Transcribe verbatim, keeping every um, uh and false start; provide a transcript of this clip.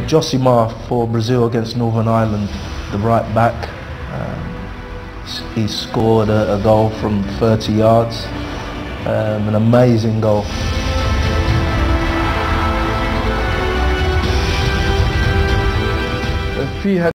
Josimar for Brazil against Northern Ireland, the right back. Um, he scored a, a goal from thirty yards, um, an amazing goal. في